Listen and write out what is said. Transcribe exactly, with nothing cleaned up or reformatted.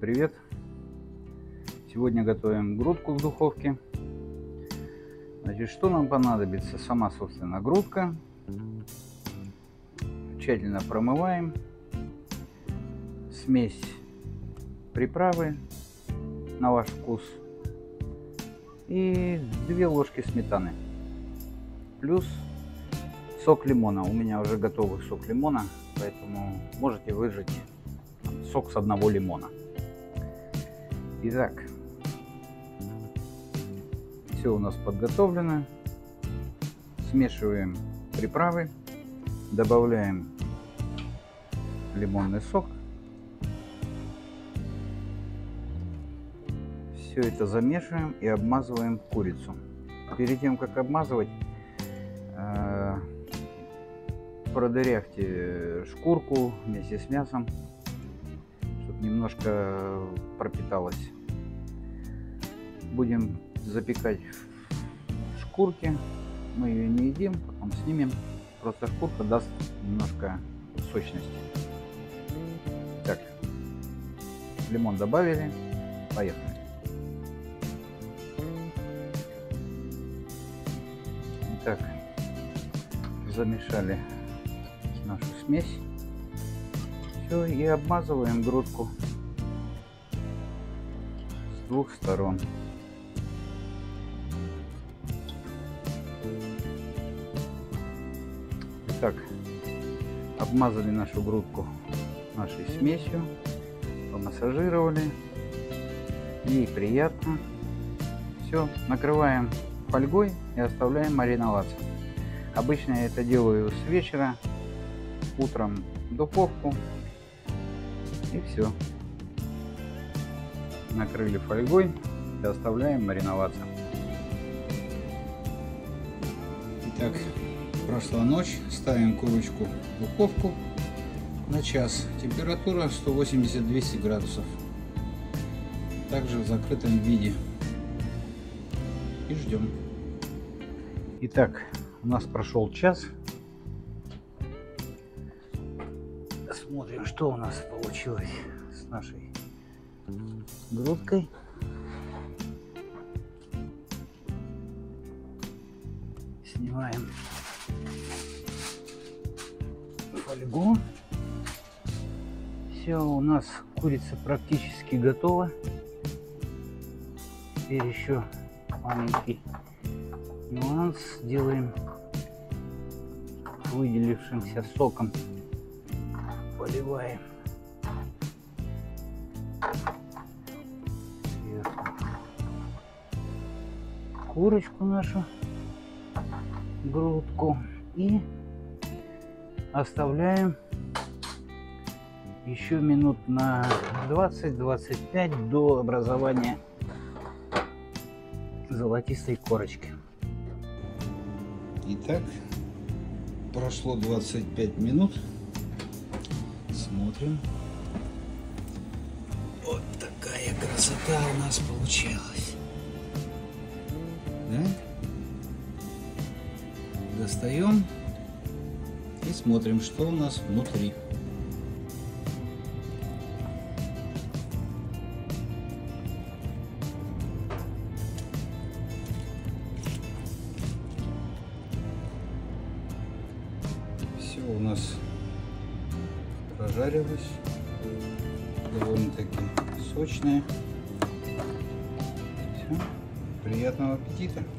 привет! Сегодня готовим грудку в духовке. Значит, что нам понадобится? Сама, собственно, грудка. Тщательно промываем. Смесь приправы на ваш вкус. И две ложки сметаны. Плюс сок лимона. У меня уже готовый сок лимона, поэтому можете выжать сок с одного лимона. Итак, все у нас подготовлено. Смешиваем приправы, добавляем лимонный сок. Все это замешиваем и обмазываем курицу. Перед тем, как обмазывать, продырявьте шкурку вместе с мясом, чтобы немножко пропиталась. Будем запекать в шкурке. Мы ее не едим, потом снимем. Просто шкурка даст немножко сочности. Так, лимон добавили. Поехали. Итак, замешали нашу смесь. Все, и обмазываем грудку с двух сторон. Итак, обмазали нашу грудку нашей смесью, помассажировали. Ей приятно. Все, накрываем фольгой и оставляем мариноваться. Обычно я это делаю с вечера, утром в духовку, и все. Накрыли фольгой и оставляем мариноваться. Итак, прошла ночь, ставим курочку в духовку на час. Температура сто восемьдесят — двести градусов. Также в закрытом виде. И ждем. Итак, у нас прошел час. Смотрим, что у нас получилось с нашей грудкой. Снимаем фольгу. Все, у нас курица практически готова. Теперь еще маленький нюанс. Делаем выделившимся соком. Поливаем сверху курочку нашу, грудку, и оставляем еще минут на двадцать — двадцать пять до образования золотистой корочки. Итак, прошло двадцать пять минут. Смотрим. Вот такая красота у нас получилась. Да? Достаем и смотрим, что у нас внутри. Все у нас прожарилась, довольно-таки сочная. Все. Приятного аппетита!